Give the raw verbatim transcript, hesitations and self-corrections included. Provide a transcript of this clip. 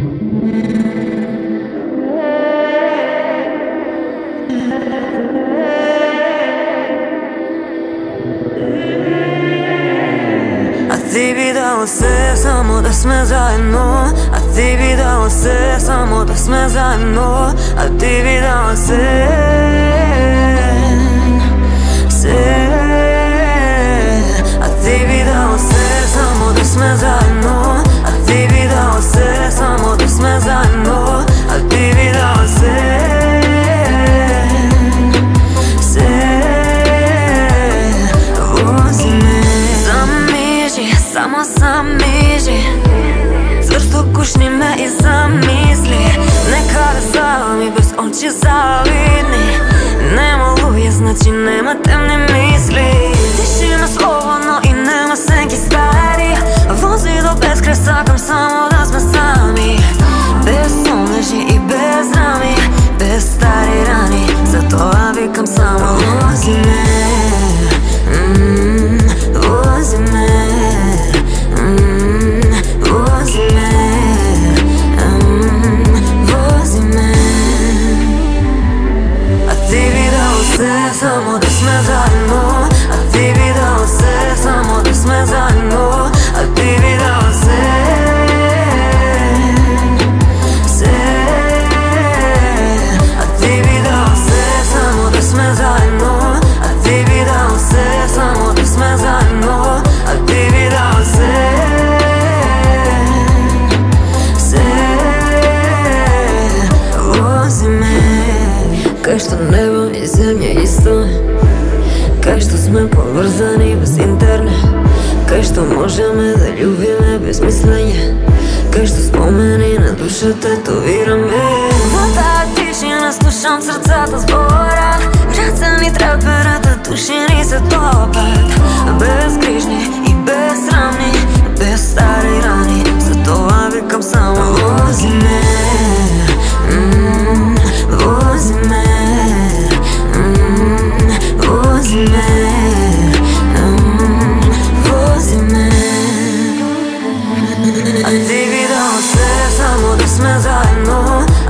A ti bi dao sve samo da sme zajedno, a ti bi dao sve samo da sme zajedno, a ti bi dao sve, sve. A ti bi dao sve samo da sme zajedno, a ti bi dao sve samo da sme zajedno, a ti bi dao sve, sve. Vozi me, zamiži, samo zamiži, cvrsto kušni me i zamisli. Nekada zami bez oči zavidni, nema luje, znači nema temne misli. Tišina slobodno i nema senki stari, vozi do beskraja, sakam samo da sme sami. Bez omleži i bez rami, bez stari rani, zato ja vikam samo vozi me, mm, vozi me, mm, vozi me, mm, vozi me. A ti bi dao sve samo da sme zajedno, a ti bi dao sve samo da sme zajedno, a ti bi dao sve, sve. A ti bi dao sve samo da sme zajedno, a ti bi dao sve samo da sme zajedno, a ti bi dao sve, sve. Vozi me, kaj što nebo i zemlje isto, kaj što sme povezani bez interne, kaj što može me da ljubi me bez mišljenja, kaj što spomeni na duša tetovira me. Voda tišina, slušam srcata zbora, racani traperata, tušini se topat. Bez grižnje i bez sramni, bez stari rani, zato ja vikam samo vozi me, mm, vozi me, mm, vozi me, mm, vozi me. A ti bi dao sve samo da sme zajedno,